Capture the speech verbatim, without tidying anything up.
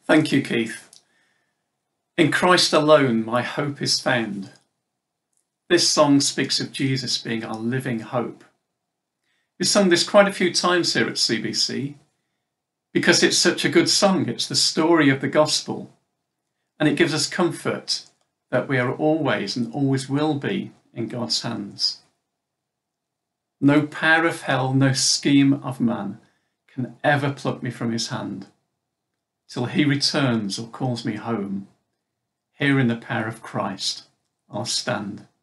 Thank you, Keith. In Christ alone, my hope is found. This song speaks of Jesus being our living hope. We've sung this quite a few times here at C B C because it's such a good song. It's the story of the gospel, and it gives us comfort that we are always and always will be in God's hands. No power of hell, no scheme of man can ever pluck me from his hand. Till he returns or calls me home, here in the power of Christ I'll stand.